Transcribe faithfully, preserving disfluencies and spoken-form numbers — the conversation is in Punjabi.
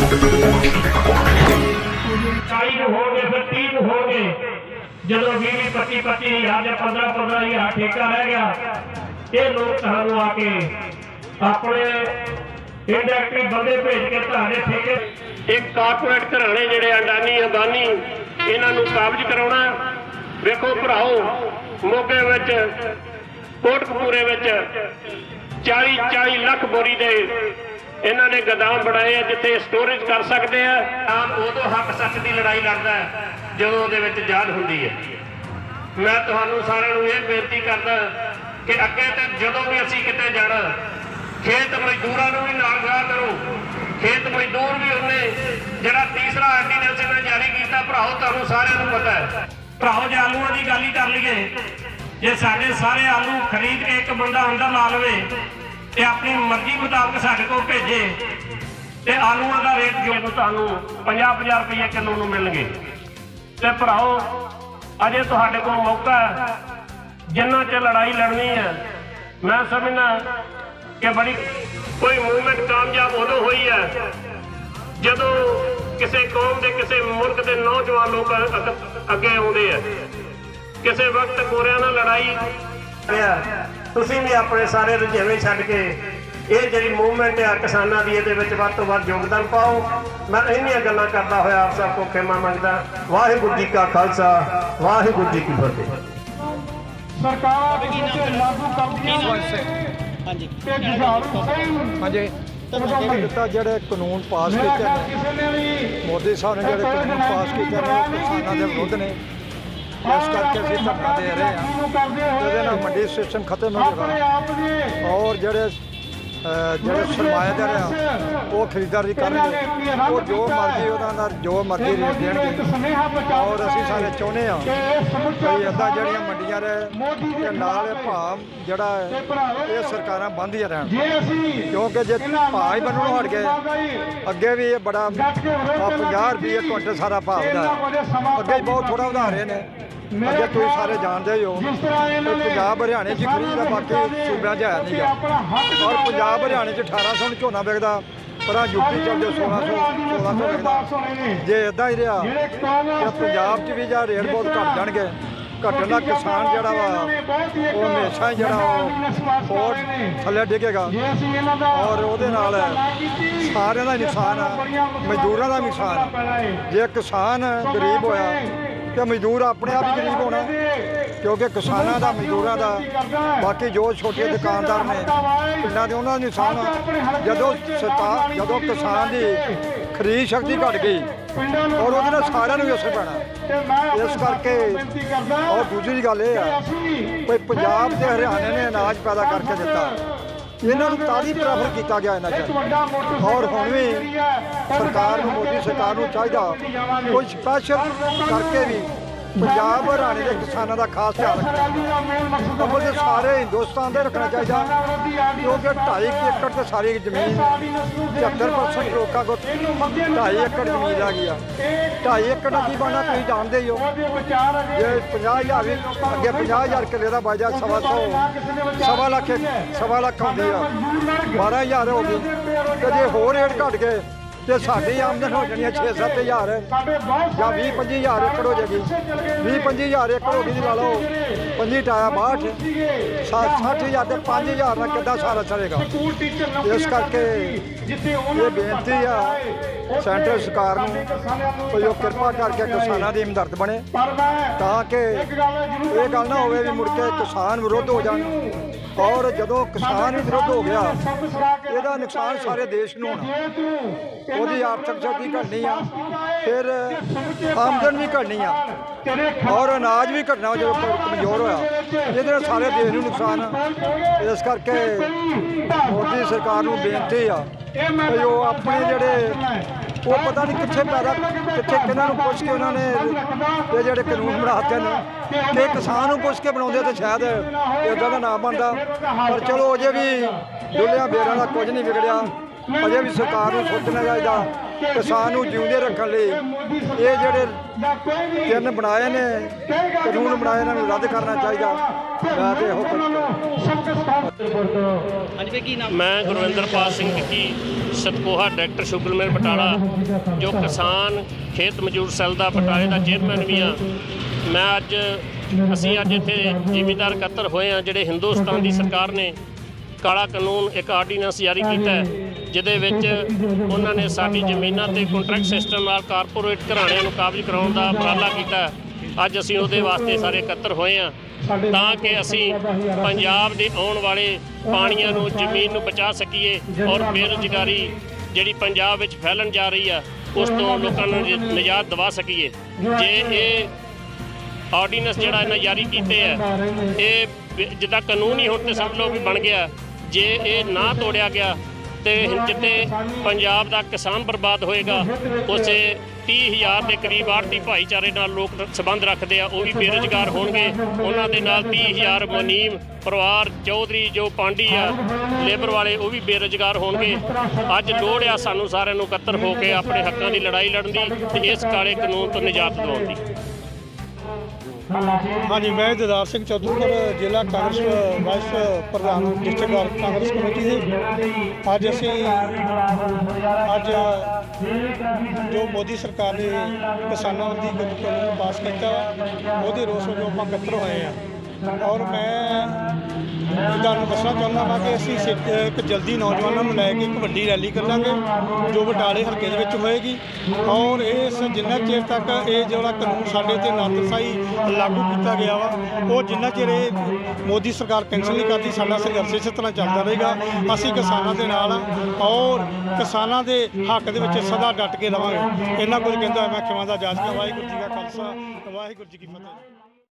चाली हो गए फिर तीन हो गए जो भी भी पच्ची पच्ची हजार या पंद्रह पंद्रह हजार ठेका रह गया ये लोग सानू आके अपने इंडस्ट्री बंदे भेज के तुहाडे ठेके एक कारपोरेट घराने जिहड़े अडानी अदानी इन्हां नूं काबज कराउणा। वेखो भराओ मोगे विच कोटकपूरे विच चाली चाली लख बोरी दे इन्हां ने गोदाम बनाए जिथे स्टोरेज कर सकते हैं। आम उदों हक सच की लड़ाई लड़दा है जदों उहदे विच जान हुंदी है। मैं तुहानूं सारिआं नूं इह बेनती करदा कि अगे ते जदों भी असीं किते जाना खेत मजदूरां नूं भी नाल गा करो। खेत मजदूर भी उन्हें जिहड़ा तीसरा आर्डीनेंस इन्हां जारी कीता भराओ तुहानूं सारिआं नूं पता है। भराओ जे आलूआं दी गल ही कर लईए जे साडे सारे आलू खरीद के एक बंदा अंदर ला लवे ते अपनी मर्जी मुताबिक साडे कोल भेजे ते आलूआं दा रेट जो तुहानूं पचास पचास रुपये किलो नूं मिलणगे। ते भराओ अजे तुहाडे कोल मौका है जिन्ना च लड़ाई लड़नी है। मैं समझना कि बड़ी कोई मूवमेंट कामयाब उदों हुई है जदों किसी कौम के किसी मुल्क के नौजवान लोग अगे आउंदे है। किसी वक्त गोरियां नाल लड़ाई तुसीं भी अपने सारे रुझेवे छड्ड के ये जी मूवमेंट है किसानों की ये वध तो वध योगदान पाओ। मैं इन्नियां गल्लां करदा होया आप सबको खेमा मंगदा। वाहिगुरू जी का खालसा वाहिगुरू जी की फतेह। सरकार लागू कर ਜਿਹੜੇ ਕਾਨੂੰਨ ਪਾਸ ਕੀਤੇ ਨੇ ਮੋਦੀ ਸਾਹਿਬ ਨੇ ਜਿਹੜੇ ਕਾਨੂੰਨ ਪਾਸ ਕੀਤੇ ਨੇ ਕਿਸਾਨਾਂ ਦੇ ਵਿਰੁੱਧ ਨੇ। ਇਸ ਕਰਕੇ ਅਸੀਂ ਧਰਨਾ ਦੇ ਰਹੇ ਹਾਂ। ਇਹਦੇ ਨਾਲ ਮੰਡੀ ਸਿਸਟਮ ਖਤਮ ਹੋ ਜਾਏਗਾ ਔਰ ਜਿਹੜੇ ਜਿਹੜੇ ਸਰਮਾਏਦਾਰ ਆ ਉਹ ਖਰੀਦਦਾਰੀ ਕਰਨਗੇ ਉਹ ਜੋ ਮਰਜ਼ੀ ਉਹਨਾਂ ਦਾ ਜੋ ਮਰਜ਼ੀ ਰੇਟ ਦੇਣਗੇ। ਔਰ ਅਸੀਂ ਸਾਰੇ ਚਾਹੁੰਦੇ ਹਾਂ ਕਿ ਇੱਦਾਂ ਜਿਹੜੀਆਂ ਮੰਡੀਆਂ ਰਹੇ ਤੇ ਨਾਲ ਭਾਅ ਜਿਹੜਾ ਇਹ ਸਰਕਾਰਾਂ ਬੰਨ੍ਹਦੀਆਂ ਰਹਿਣ ਕਿਉਂਕਿ ਜੇ ਭਾਅ ਹੀ ਬੰਨਣੋਂ ਹਟ ਗਏ ਅੱਗੇ ਵੀ ਇਹ ਬੜਾ ਪੰਜਾਹ ਰੁਪਏ ਕੁਇੰਟਲ ਸਾਰਾ ਭਾਅ ਵਧਾਇਆ। ਅੱਗੇ ਬਹੁਤ ਥੋੜ੍ਹਾ ਵਧਾ ਰਹੇ ਨੇ। ਅੱਗੇ ਤੁਸੀਂ ਸਾਰੇ ਜਾਣਦੇ ਹੀ ਹੋ ਪੰਜਾਬ ਹਰਿਆਣੇ 'ਚ ਖਰੀਦ ਦਾ ਬਾਕੀ ਸੂਬਿਆਂ 'ਚ ਹੈ ਨਹੀਂ ਗਾ। ਔਰ ਪੰਜਾਬ ਹਰਿਆਣੇ 'ਚ ਅਠਾਰਾਂ ਸੌ ਨੂੰ ਝੋਨਾ ਵਿਕਦਾ ਪਰ ਆ ਯੂਪੀ ਚੱਲ ਜਾਓ ਸੋਲਾਂ ਸੌ ਸੋਲਾਂ ਸੌ ਵਿਕਦਾ। ਜੇ ਇੱਦਾਂ ਹੀ ਰਿਹਾ ਤਾਂ ਪੰਜਾਬ 'ਚ ਵੀ ਜਾਂ ਰੇਟ ਬਹੁਤ ਘੱਟ ਜਾਣਗੇ। ਘਟਣ ਦਾ ਕਿਸਾਨ ਜਿਹੜਾ ਵਾ ਉਹ ਹਮੇਸ਼ਾ ਹੀ ਜਿਹੜਾ ਉਹ ਥੱਲੇ ਡਿੱਗੇਗਾ ਔਰ ਉਹਦੇ ਨਾਲ ਸਾਰਿਆਂ ਦਾ ਨੁਕਸਾਨ ਆ ਮਜ਼ਦੂਰਾਂ ਦਾ ਨੁਕਸਾਨ ਆ। ਜੇ ਕਿਸਾਨ ਗਰੀਬ ਹੋਇਆ ਤੇ ਮਜ਼ਦੂਰ ਆਪਣੇ ਆਪ ਹੀ ਗਰੀਬ ਹੋਣਾ ਕਿਉਂਕਿ ਕਿਸਾਨਾਂ ਦਾ ਮਜ਼ਦੂਰਾਂ ਦਾ ਬਾਕੀ ਜੋ ਛੋਟੇ ਦੁਕਾਨਦਾਰ ਨੇ ਪਿੰਡਾਂ ਦੇ ਉਹਨਾਂ ਦਾ ਨੁਕਸਾਨ ਆ। ਜਦੋਂ ਸਰਕਾਰ ਜਦੋਂ ਕਿਸਾਨ ਦੀ ਖਰੀਦ ਸ਼ਕਤੀ ਘਟ ਗਈ ਔਰ ਉਹਦੇ ਨਾਲ ਸਾਰਿਆਂ ਨੂੰ ਅਸਰ ਪੈਣਾ। ਇਸ ਕਰਕੇ ਔਰ ਦੂਜੀ ਗੱਲ ਇਹ ਆ ਕੋਈ ਪੰਜਾਬ ਤੇ ਹਰਿਆਣੇ ਨੇ ਅਨਾਜ ਪੈਦਾ ਕਰਕੇ ਦਿੱਤਾ ਇਹਨਾਂ ਨੂੰ ਤਾਰੀ ਪ੍ਰੈਫਰ ਕੀਤਾ ਗਿਆ ਇਹਨਾਂ 'ਚ। ਔਰ ਹੁਣ ਵੀ ਸਰਕਾਰ ਨੂੰ ਮੋਦੀ ਸਰਕਾਰ ਨੂੰ ਚਾਹੀਦਾ ਕੋਈ ਸਪੈਸ਼ਲ ਕਰਕੇ ਵੀ ਪੰਜਾਬ ਹਰਿਆਣੇ ਦੇ ਕਿਸਾਨਾਂ ਦਾ ਖਾਸ ਧਿਆਨ ਰੱਖਣਾ। ਅਬਲ ਸਾਰੇ ਹਿੰਦੁਸਤਾਨ ਦੇ ਰੱਖਣਾ ਚਾਹੀਦਾ ਕਿਉਂਕਿ ਢਾਈ ਏਕੜ ਤੇ ਸਾਰੀ ਜ਼ਮੀਨ ਪਝੱਤਰ ਪਰਸੈਂਟ ਲੋਕਾਂ ਕੋਲ ਢਾਈ ਏਕੜ ਜ਼ਮੀਨ ਆ ਗਈ ਆ। ਢਾਈ ਏਕੜ ਦਾ ਕੀ ਬਣਨਾ ਤੁਸੀਂ ਜਾਣਦੇ ਹੀ ਹੋ। ਜੇ ਪੰਜਾਹ ਹਜ਼ਾਰ ਵੀ ਅੱਗੇ ਪੰਜਾਹ ਹਜ਼ਾਰ ਕਿੱਲੇ ਦਾ ਬਾਜਾ ਸਵਾ ਸੌ ਸਵਾ ਲੱਖ ਸਵਾ ਲੱਖ ਆਉਂਦੀ ਆ ਬਾਰਾਂ ਹਜ਼ਾਰ ਹੋ ਗਈ ਤੇ ਜੇ ਹੋਰ ਰੇਟ ਘੱਟ ਗਏ ਤੇ ਸਾਡੀ ਆਮਦਨ ਹੋ ਜਾਣੀ ਹੈ ਛੇ ਸੱਤ ਹਜ਼ਾਰ ਜਾਂ ਵੀਹ ਪੰਜੀ ਹਜ਼ਾਰ ਏਕੜ ਹੋ ਜਾਏਗੀ। ਵੀਹ ਪੰਜੀ ਹਜ਼ਾਰ ਏਕੜ ਹੋ ਗਈ ਜੀ ਲਾ ਲਓ ਪੰਜੀ ਟਾਇਆ ਬਾਹਠ ਸੱਠ ਹਜ਼ਾਰ ਤੇ ਪੰਜ ਹਜ਼ਾਰ ਨਾਲ ਕਿੱਦਾਂ ਸਾਰਾ ਚੱਲੇਗਾ। ਇਸ ਕਰਕੇ ਇਹ ਬੇਨਤੀ ਆ ਸੈਂਟਰ ਸਰਕਾਰ ਨੂੰ ਕੋਈ ਉਹ ਕਿਰਪਾ ਕਰਕੇ ਕਿਸਾਨਾਂ ਦੀ ਹਮਦਰਦ ਬਣੇ ਤਾਂ ਕਿ ਇਹ ਗੱਲ ਨਾ ਹੋਵੇ ਵੀ ਮੁੜ ਕੇ ਕਿਸਾਨ ਵਿਰੁੱਧ ਹੋ ਜਾਣ ਔਰ ਜਦੋਂ ਕਿਸਾਨ ਹੀ ਵਿਰੁੱਧ ਹੋ ਗਿਆ ਇਹਦਾ ਨੁਕਸਾਨ ਸਾਰੇ ਦੇਸ਼ ਨੂੰ ਹੋਣਾ। ਉਹਦੀ ਆਰਥਿਕ ਸ਼ਕਤੀ ਘਟਣੀ ਆ ਫਿਰ ਆਮਦਨ ਵੀ ਘਟਣੀ ਆ ਔਰ ਅਨਾਜ ਵੀ ਘਟਣਾ ਜਦੋਂ ਕਮਜ਼ੋਰ ਹੋਇਆ ਇਹਦੇ ਨਾਲ ਸਾਰੇ ਦੇਸ਼ ਨੂੰ ਨੁਕਸਾਨ ਆ। ਇਸ ਕਰਕੇ ਮੋਦੀ ਸਰਕਾਰ ਨੂੰ ਬੇਨਤੀ ਆ ਕਿ ਉਹ ਆਪਣੇ ਜਿਹੜੇ ਉਹ ਪਤਾ ਨਹੀਂ ਕਿੱਥੇ ਪੈਦਾ ਕਿੱਥੇ ਕਿਹਨਾਂ ਨੂੰ ਪੁੱਛ ਕੇ ਉਹਨਾਂ ਨੇ ਇਹ ਜਿਹੜੇ ਕਾਨੂੰਨ ਬਣਾਤੇ ਨੇ ਕਿ ਕਿਸਾਨ ਨੂੰ ਪੁੱਛ ਕੇ ਬਣਾਉਂਦੇ ਤਾਂ ਸ਼ਾਇਦ ਇੱਦਾਂ ਦਾ ਨਾ ਬਣਦਾ। ਪਰ ਚਲੋ ਅਜੇ ਵੀ ਡੁੱਲਿਆਂ ਬੇਰਾਂ ਦਾ ਕੁਝ ਨਹੀਂ ਵਿਗੜਿਆ। ਅਜੇ ਵੀ ਸਰਕਾਰ ਨੂੰ ਸੋਚਣਾ ਚਾਹੀਦਾ ਕਿਸਾਨ ਨੂੰ ਜਿਉਂਦੇ ਰੱਖਣ ਲਈ ਇਹ ਜਿਹੜੇ ਤਿੰਨ ਬਣਾਏ ਨੇ ਕਾਨੂੰਨ ਬਣਾਏ, ਇਹਨਾਂ ਨੂੰ ਰੱਦ ਕਰਨਾ ਚਾਹੀਦਾ। ਮੈਂ ਤੇ ਇਹੋ ਮੈਂ ਗੁਰਵਿੰਦਰਪਾਲ ਸਿੰਘ ਕੀ Satkoha director sugar mill Batala, ਜੋ ਕਿਸਾਨ ਖੇਤ ਮਜ਼ਦੂਰ ਸੈੱਲ ਦਾ ਬਟਾਲੇ ਦਾ ਚੇਅਰਮੈਨ ਵੀ ਹਾਂ। ਮੈਂ ਅੱਜ ਅਸੀਂ ਅੱਜ ਇੱਥੇ ਜ਼ਿਮੀਂਦਾਰ ਇਕੱਤਰ ਹੋਏ ਹਾਂ, ਜਿਹੜੇ ਹਿੰਦੁਸਤਾਨ ਦੀ ਸਰਕਾਰ ਨੇ ਕਾਲਾ ਕਾਨੂੰਨ ਇੱਕ ਆਰਡੀਨੈਂਸ ਜਾਰੀ ਕੀਤਾ ਹੈ, ਜਿਹਦੇ ਵਿੱਚ ਉਹਨਾਂ ਨੇ ਸਾਡੀ ਜ਼ਮੀਨਾਂ ਤੇ ਕੰਟਰੈਕਟ ਸਿਸਟਮ ਨਾਲ ਕਾਰਪੋਰੇਟ ਘਰਾਣਿਆਂ ਨੂੰ ਕਾਬਜ਼ ਕਰਾਉਣ ਦਾ ਉਪਰਾਲਾ ਕੀਤਾ। ਅੱਜ ਅਸੀਂ ਉਹਦੇ ਵਾਸਤੇ ਸਾਰੇ ਇਕੱਤਰ ਹੋਏ ਹਾਂ ਤਾਂ ਕਿ ਅਸੀਂ ਪੰਜਾਬ ਦੇ ਆਉਣ ਵਾਲੇ ਪਾਣੀਆਂ ਨੂੰ, ਜ਼ਮੀਨ ਨੂੰ ਬਚਾ ਸਕੀਏ ਔਰ ਬੇਰੁਜ਼ਗਾਰੀ ਜਿਹੜੀ ਪੰਜਾਬ ਵਿੱਚ ਫੈਲਣ ਜਾ ਰਹੀ ਆ ਉਸ ਤੋਂ ਲੋਕਾਂ ਨੂੰ ਨਿਜਾਤ ਦਿਵਾ ਸਕੀਏ। ਜੇ ਇਹ ਆਰਡੀਨੈਂਸ ਜਿਹੜਾ ਇਹਨਾਂ ਜਾਰੀ ਕੀਤੇ ਆ, ਇਹ ਜਿੱਦਾਂ ਕਾਨੂੰਨ ਹੀ ਹੁਣ ਤੇ ਸਮਝ ਲਓ ਵੀ ਬਣ ਗਿਆ, ਜੇ ਇਹ ਨਾ ਤੋੜਿਆ ਗਿਆ ਤੇ ਜਿੱਥੇ ਪੰਜਾਬ ਦਾ ਕਿਸਾਨ ਬਰਬਾਦ ਹੋਏਗਾ, ਉਸੇ ਤੀਹ ਹਜ਼ਾਰ ਦੇ ਕਰੀਬ ਆੜ੍ਹਤੀ ਭਾਈਚਾਰੇ ਨਾਲ ਲੋਕ ਸੰਬੰਧ ਰੱਖਦੇ ਆ, ਉਹ ਵੀ ਬੇਰੁਜ਼ਗਾਰ ਹੋਣਗੇ। ਉਹਨਾਂ ਦੇ ਨਾਲ ਤੀਹ ਹਜ਼ਾਰ ਮੁਨੀਮ ਪਰਿਵਾਰ ਚੌਧਰੀ ਜੋ ਪਾਂਡੀ ਆ ਲੇਬਰ ਵਾਲੇ, ਉਹ ਵੀ ਬੇਰੁਜ਼ਗਾਰ ਹੋਣਗੇ। ਅੱਜ ਲੋੜ ਆ ਸਾਨੂੰ ਸਾਰਿਆਂ ਨੂੰ ਇਕੱਤਰ ਹੋ ਕੇ ਆਪਣੇ ਹੱਕਾਂ ਦੀ ਲੜਾਈ ਲੜਨ ਦੀ ਤੇ ਇਸ ਕਾਲੇ ਕਾਨੂੰਨ ਤੋਂ ਨਿਜਾਤ ਦਿਵਾਉਣ ਦੀ। ਹਾਂਜੀ, ਮੈਂ ਦਦਾਰ ਸਿੰਘ ਚੌਧਰੀਪੁਰ ਜ਼ਿਲ੍ਹਾ ਕਾਂਗਰਸ ਵਾਈਸ ਪ੍ਰਧਾਨ ਡਿਸਟ੍ਰਿਕਟ ਕਾਂਗਰਸ ਕਮੇਟੀ ਦੇ। ਅੱਜ ਅਸੀਂ ਅੱਜ ਜੋ ਮੋਦੀ ਸਰਕਾਰ ਨੇ ਕਿਸਾਨਾਂ ਦੀ ਕਾਨੂੰਨ ਪਾਸ ਕੀਤਾ, ਉਹਦੇ ਰੋਸ ਵਜੋਂ ਆਪਾਂ ਇਕੱਤਰ ਹੋਏ ਹਾਂ। ਔਰ ਮੈਂ ਤੁਹਾਨੂੰ ਦੱਸਣਾ ਚਾਹੁੰਦਾ ਹਾਂ ਕਿ ਅਸੀਂ ਇੱਕ ਜਲਦੀ ਨੌਜਵਾਨਾਂ ਨੂੰ ਲੈ ਕੇ ਇੱਕ ਵੱਡੀ ਰੈਲੀ ਕਰਾਂਗੇ ਜੋ ਬਟਾਲੇ ਹਲਕੇ ਦੇ ਵਿੱਚ ਹੋਏਗੀ। ਔਰ ਇਸ ਜਿੰਨਾ ਚਿਰ ਤੱਕ ਇਹ ਜਿਹੜਾ ਕਾਨੂੰਨ ਸਾਡੇ 'ਤੇ ਨਾਤਰਸਾਈ ਲਾਗੂ ਕੀਤਾ ਗਿਆ ਵਾ, ਉਹ ਜਿੰਨਾ ਚਿਰ ਇਹ ਮੋਦੀ ਸਰਕਾਰ ਕੈਂਸਲ ਨਹੀਂ ਕਰਦੀ, ਸਾਡਾ ਸੰਘਰਸ਼ ਇਸੇ ਤਰ੍ਹਾਂ ਚੱਲਦਾ ਰਹੇਗਾ। ਅਸੀਂ ਕਿਸਾਨਾਂ ਦੇ ਨਾਲ ਹਾਂ ਔਰ ਕਿਸਾਨਾਂ ਦੇ ਹੱਕ ਦੇ ਵਿੱਚ ਸਦਾ ਡਟ ਕੇ ਰਵਾਂਗੇ। ਇਹਨਾਂ ਕੁਝ ਕਹਿੰਦਾ ਮੈਂ ਖਿਮਾ ਦਾ ਇਜਾਜ਼ਤ। ਵਾਹਿਗੁਰੂ ਜੀ ਕਾ ਖਾਲਸਾ, ਵਾਹਿਗੁਰੂ ਜੀ ਕੀ ਫਤਿਹ।